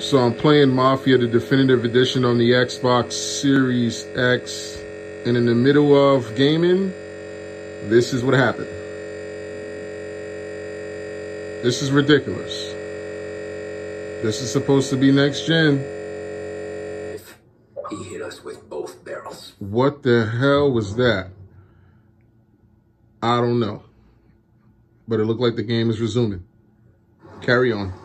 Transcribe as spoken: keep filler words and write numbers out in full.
So I'm playing Mafia, the definitive edition on the Xbox Series X. And in the middle of gaming, this is what happened. This is ridiculous. This is supposed to be next gen. He hit us with both barrels. What the hell was that? I don't know. But it looked like the game is resuming. Carry on.